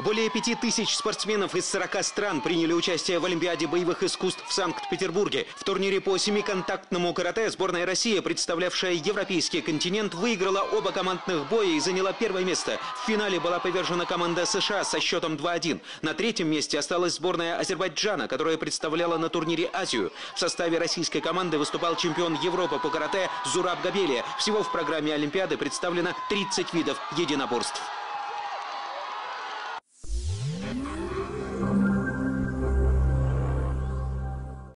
Более 5000 спортсменов из 40 стран приняли участие в Олимпиаде боевых искусств в Санкт-Петербурге. В турнире по семиконтактному карате сборная России, представлявшая европейский континент, выиграла оба командных боя и заняла первое место. В финале была повержена команда США со счетом 2-1. На третьем месте осталась сборная Азербайджана, которая представляла на турнире Азию. В составе российской команды выступал чемпион Европы по карате Зураб Габелия. Всего в программе Олимпиады представлено 30 видов единоборств.